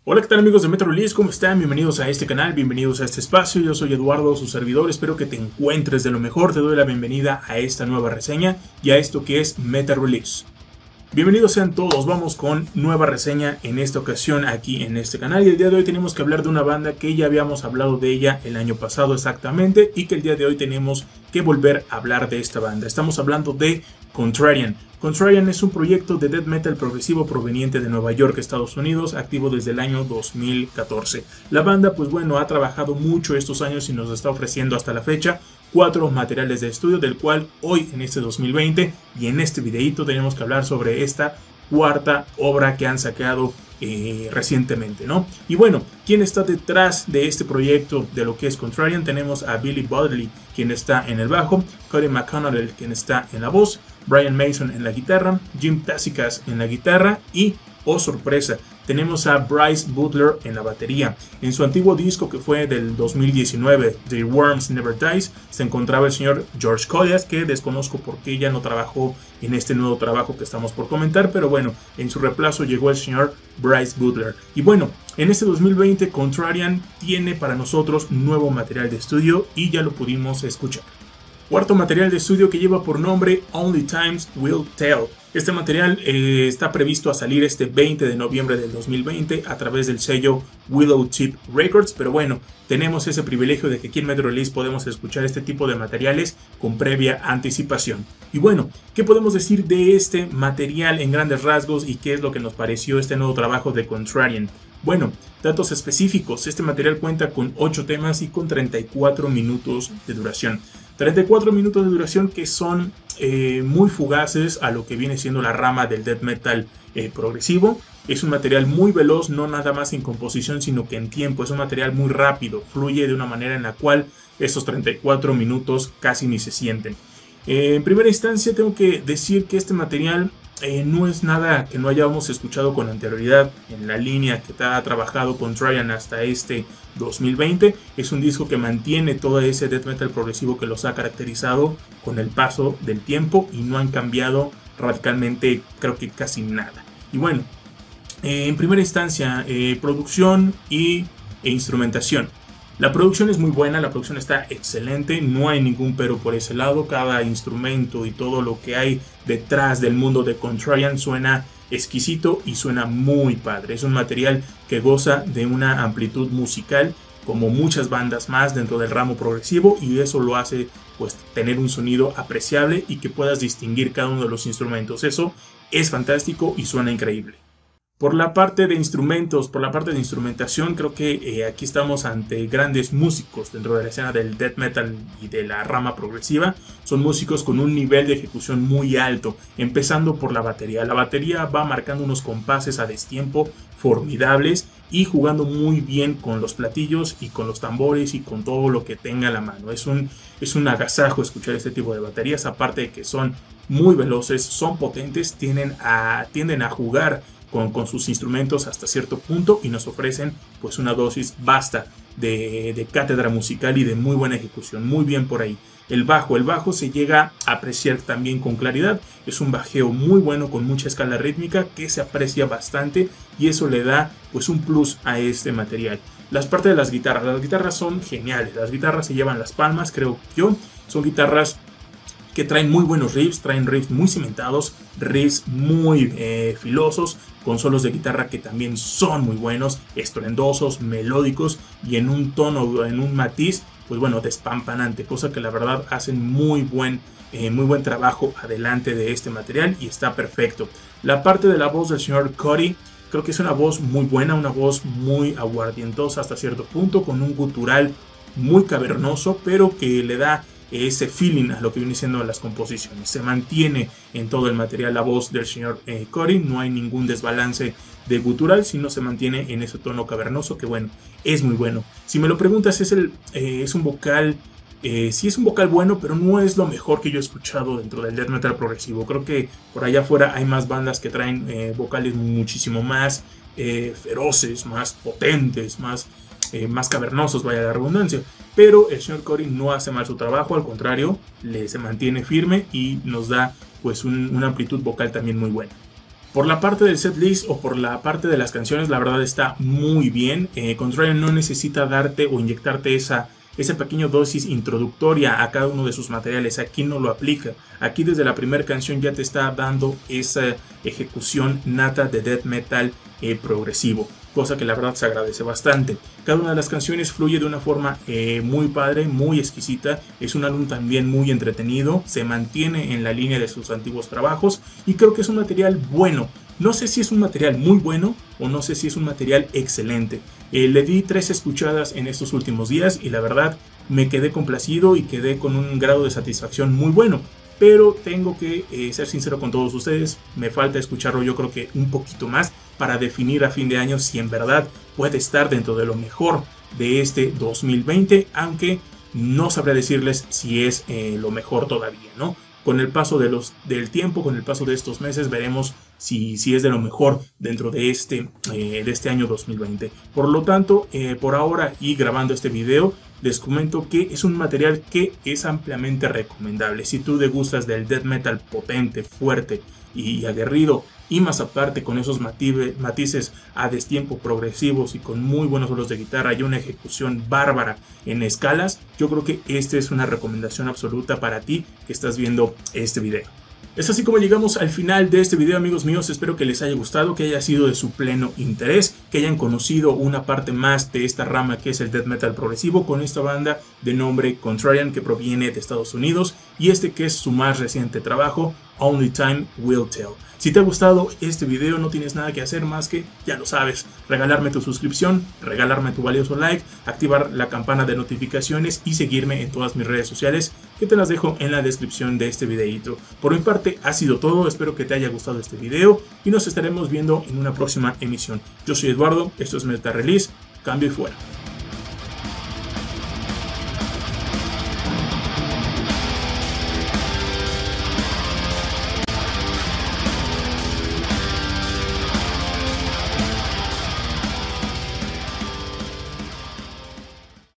Hola, ¿qué tal amigos de Metal Release? ¿Cómo están? Bienvenidos a este canal, bienvenidos a este espacio. Yo soy Eduardo, su servidor. Espero que te encuentres de lo mejor. Te doy la bienvenida a esta nueva reseña y a esto que es Metal Release. Bienvenidos sean todos, vamos con nueva reseña en esta ocasión aquí en este canal. Y el día de hoy tenemos que hablar de una banda que ya habíamos hablado de ella el año pasado exactamente, y que el día de hoy tenemos que volver a hablar de esta banda. Estamos hablando de Contrarian. Contrarian es un proyecto de death metal progresivo proveniente de Nueva York, Estados Unidos, activo desde el año 2014. La banda, pues bueno, ha trabajado mucho estos años y nos está ofreciendo hasta la fecha 4 materiales de estudio, del cual hoy en este 2020 y en este videito tenemos que hablar sobre esta cuarta obra que han sacado recientemente, ¿no? Y bueno, ¿quién está detrás de este proyecto de lo que es Contrarian? Tenemos a Billy Budley, quien está en el bajo, Cody McConnell, quien está en la voz, Brian Mason en la guitarra, Jim Tacikas en la guitarra y, oh sorpresa, tenemos a Bryce Butler en la batería. En su antiguo disco, que fue del 2019, The Worms Never Dies, se encontraba el señor George Collias, que desconozco por qué ya no trabajó en este nuevo trabajo que estamos por comentar, pero bueno, en su reemplazo llegó el señor Bryce Butler. Y bueno, en este 2020 Contrarian tiene para nosotros nuevo material de estudio y ya lo pudimos escuchar. Cuarto material de estudio que lleva por nombre Only Times Will Tell. Este material está previsto a salir este 20 de noviembre del 2020 a través del sello Willow Tip Records, pero bueno, tenemos ese privilegio de que aquí en Metal Release podemos escuchar este tipo de materiales con previa anticipación. Y bueno, ¿qué podemos decir de este material en grandes rasgos y qué es lo que nos pareció este nuevo trabajo de Contrarian? Bueno, datos específicos, este material cuenta con 8 temas y con 34 minutos de duración. 34 minutos de duración que son muy fugaces a lo que viene siendo la rama del death metal progresivo. Es un material muy veloz, no nada más en composición, sino que en tiempo. Es un material muy rápido, fluye de una manera en la cual esos 34 minutos casi ni se sienten. En primera instancia tengo que decir que este material no es nada que no hayamos escuchado con anterioridad en la línea que ha trabajado Contrarian hasta este 2020. Es un disco que mantiene todo ese death metal progresivo que los ha caracterizado con el paso del tiempo y no han cambiado radicalmente, creo que casi nada. Y bueno, en primera instancia, producción e instrumentación. La producción es muy buena, la producción está excelente, no hay ningún pero por ese lado. Cada instrumento y todo lo que hay detrás del mundo de Contrarian suena exquisito y suena muy padre. Es un material que goza de una amplitud musical como muchas bandas más dentro del ramo progresivo, y eso lo hace pues tener un sonido apreciable y que puedas distinguir cada uno de los instrumentos. Eso es fantástico y suena increíble. Por la parte de instrumentos, por la parte de instrumentación, creo que aquí estamos ante grandes músicos dentro de la escena del death metal y de la rama progresiva. Son músicos con un nivel de ejecución muy alto, empezando por la batería. La batería va marcando unos compases a destiempo formidables y jugando muy bien con los platillos y con los tambores y con todo lo que tenga a la mano. Es un agasajo escuchar este tipo de baterías, aparte de que son muy veloces, son potentes, tienden a jugar con sus instrumentos hasta cierto punto y nos ofrecen pues una dosis vasta de cátedra musical y de muy buena ejecución. Muy bien por ahí. El bajo se llega a apreciar también con claridad. Es un bajeo muy bueno con mucha escala rítmica que se aprecia bastante y eso le da pues un plus a este material. Las partes de las guitarras son geniales. Las guitarras se llevan las palmas, creo yo. Son guitarras que traen muy buenos riffs, traen riffs muy cimentados, riffs muy filosos, con solos de guitarra que también son muy buenos, estruendosos, melódicos y en un tono, en un matiz, pues bueno, despampanante, cosa que la verdad hacen muy buen trabajo adelante de este material y está perfecto. La parte de la voz del señor Cody, creo que es una voz muy buena, una voz muy aguardientosa hasta cierto punto, con un gutural muy cavernoso, pero que le da ese feeling a lo que viene siendo las composiciones. Se mantiene en todo el material la voz del señor Cody, no hay ningún desbalance de gutural, sino se mantiene en ese tono cavernoso que bueno, es muy bueno. Si me lo preguntas, es un vocal, sí es un vocal bueno, pero no es lo mejor que yo he escuchado dentro del death metal progresivo. Creo que por allá afuera hay más bandas que traen vocales muchísimo más feroces, más potentes, más cavernosos, vaya la redundancia, pero el señor Cody no hace mal su trabajo, al contrario, se mantiene firme y nos da pues una amplitud vocal también muy buena. Por la parte del setlist o por la parte de las canciones, la verdad está muy bien. Contrarian no necesita darte o inyectarte esa pequeña dosis introductoria a cada uno de sus materiales. Aquí no lo aplica. Aquí desde la primera canción ya te está dando esa ejecución nata de death metal progresivo, cosa que la verdad se agradece bastante. Cada una de las canciones fluye de una forma muy padre, muy exquisita. Es un álbum también muy entretenido, se mantiene en la línea de sus antiguos trabajos y creo que es un material bueno. No sé si es un material muy bueno o no sé si es un material excelente. Le di 3 escuchadas en estos últimos días y la verdad me quedé complacido y quedé con un grado de satisfacción muy bueno. Pero tengo que ser sincero con todos ustedes, me falta escucharlo yo creo que un poquito más para definir a fin de año si en verdad puede estar dentro de lo mejor de este 2020, aunque no sabré decirles si es lo mejor todavía, ¿no? Con el paso del tiempo, con el paso de estos meses, veremos si es de lo mejor dentro de este año 2020. Por lo tanto, por ahora y grabando este video, les comento que es un material que es ampliamente recomendable. Si tú te gustas del death metal potente, fuerte y aguerrido, y más aparte con esos matices a destiempo progresivos y con muy buenos solos de guitarra y una ejecución bárbara en escalas, yo creo que esta es una recomendación absoluta para ti que estás viendo este video. Es así como llegamos al final de este video, amigos míos. Espero que les haya gustado, que haya sido de su pleno interés, que hayan conocido una parte más de esta rama que es el death metal progresivo con esta banda de nombre Contrarian, que proviene de Estados Unidos, y este que es su más reciente trabajo, Only Time Will Tell. Si te ha gustado este video, no tienes nada que hacer más que, ya lo sabes, regalarme tu suscripción, regalarme tu valioso like, activar la campana de notificaciones y seguirme en todas mis redes sociales, que te las dejo en la descripción de este videito. Por mi parte ha sido todo, espero que te haya gustado este video y nos estaremos viendo en una próxima emisión. Yo soy Eduardo, esto es Metal Release, cambio y fuera.